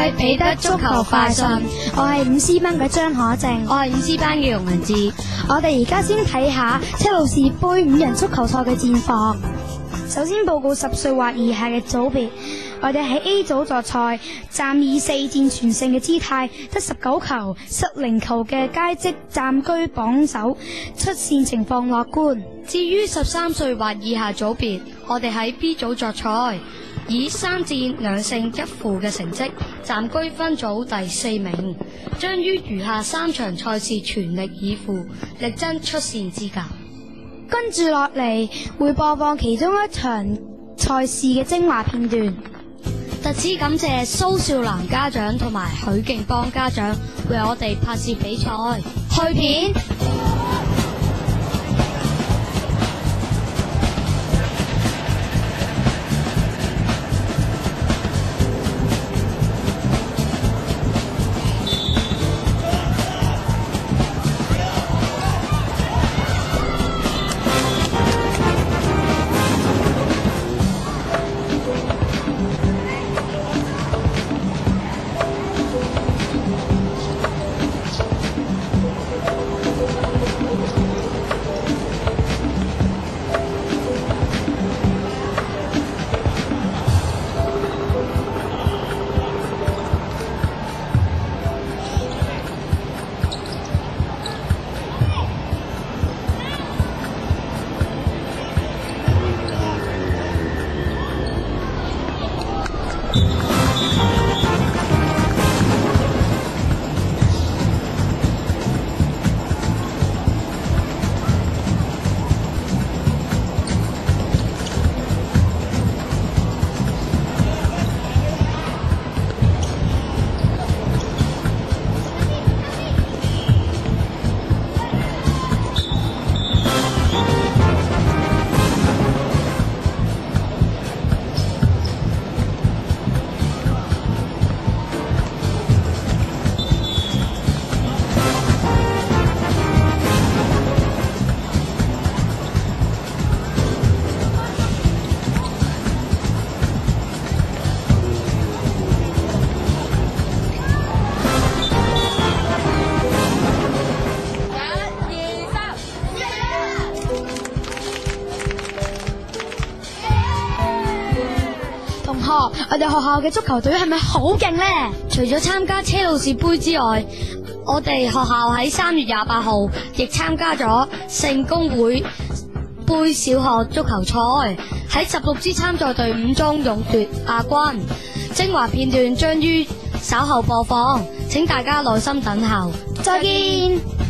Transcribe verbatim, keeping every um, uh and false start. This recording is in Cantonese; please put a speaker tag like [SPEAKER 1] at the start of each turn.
[SPEAKER 1] 開彼得足球快訊，
[SPEAKER 2] 我係五 C 班嘅張可靜，
[SPEAKER 1] 我係五 C 班嘅容文智。
[SPEAKER 2] 我哋而家先睇下車路士杯五人足球賽嘅戰況。首先報告十歲或以下嘅組別，我哋喺 A 組作賽，暫以四戰全勝嘅姿態，得十九球失零球嘅佳績，暫居榜首，出線情況樂觀。
[SPEAKER 1] 至於十三歲或以下組別，我哋喺 B 組作賽，以三戰兩勝一負嘅成績，暫居分組第四名，將於餘下三場賽事全力以赴，力爭出線資格。
[SPEAKER 2] 跟住落嚟會播放其中一場賽事嘅精華片段。
[SPEAKER 1] 特此感謝蘇少蘭家長同埋許敬邦家長為我哋拍攝比賽。
[SPEAKER 2] 去片。我哋學校嘅足球隊係咪好勁呢？
[SPEAKER 1] 除咗參加車路士杯之外，我哋學校喺三月廿八號亦參加咗聖公會杯小學足球賽，喺十六支參賽隊伍中勇奪亞軍。精華片段將於稍後播放，請大家耐心等候。
[SPEAKER 2] 再見。